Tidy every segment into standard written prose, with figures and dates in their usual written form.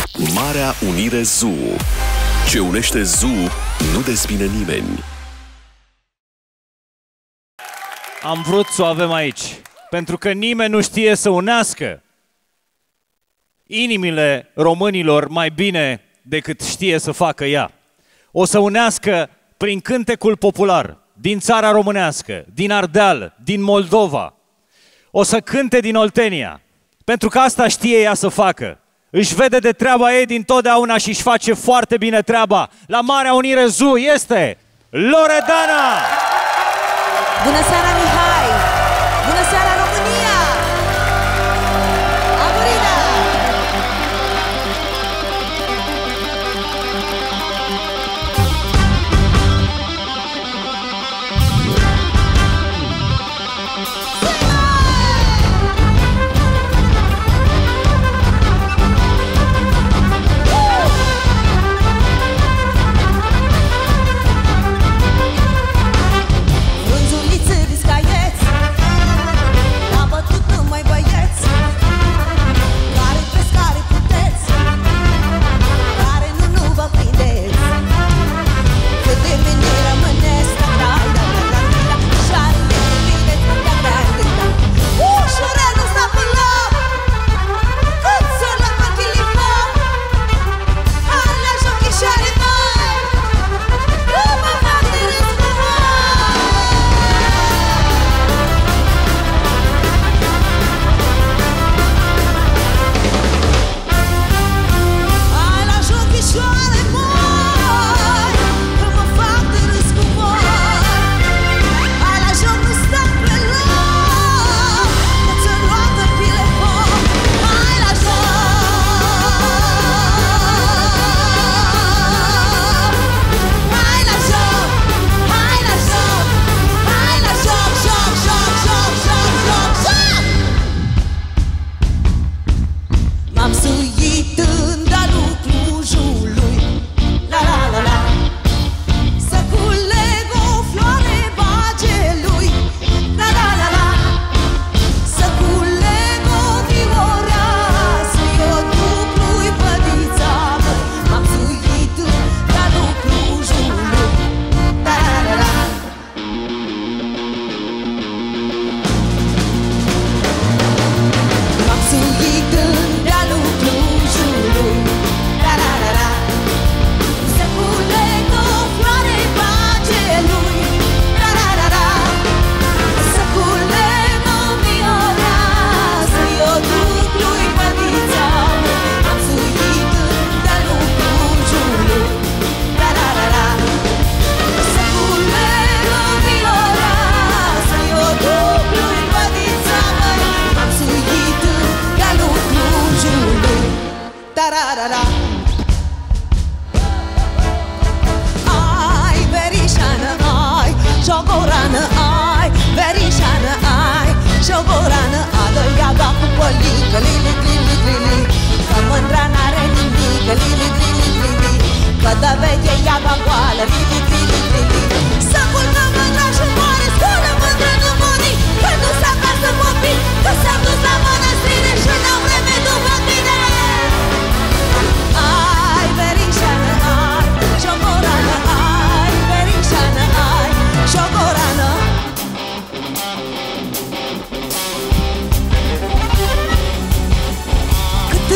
Marea Unire Zoo. Ce unește Zoo nu dezbine nimeni. Am vrut să o avem aici, pentru că nimeni nu știe să unească inimile românilor mai bine decât știe să facă ea. O să unească prin cântecul popular din țara românească, din Ardeal, din Moldova. O să cânte din Oltenia, pentru că asta știe ea să facă. Își vede de treaba ei dintotdeauna și își face foarte bine treaba. La Marea Unire Zoo este Loredana! Bună seara, Mihai! Bună seara, România! Amorina! Ai, verișană, ai, șogorană, ai, verișană, ai, șogorană, adă-i-ada cu pălică, lili, lili, lili, că mândra n-are nimic, lili, lili, lili, că dă veche iada goală, lili, lili, lili. Să culcă mândra și moare, scoală mândră nu mori, că nu s-a acasă copii, că s-a dus la mănăstrire și n-au vreme după tine. Ai, verișană, ai, șogorană, ai, verișană, ai, șogorană. Cât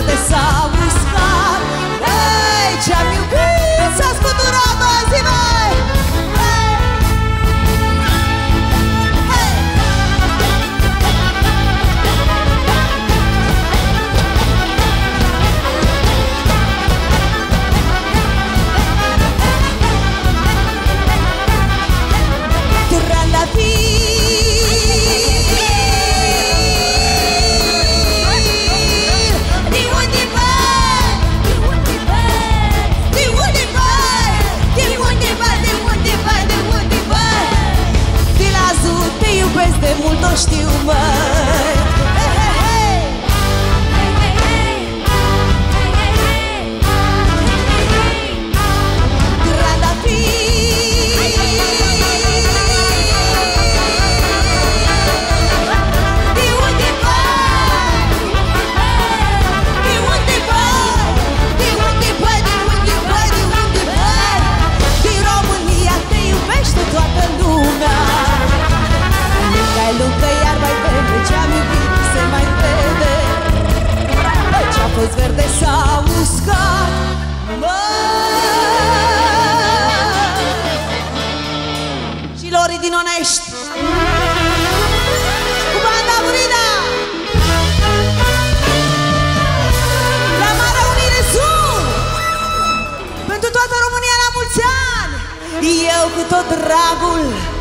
verde s-a uscat. Ei, ce-am iubit s-a scuturat, bă, zi, băi! De mult o știu, măi. Lucă iar mai vede, ce-am iubit se mai vede. Ce-a fost verde s-a uscat, și Lori din Onești cu banda Burina la Marea Unire Zoo, pentru toată România la mulți ani. Eu cu tot dragul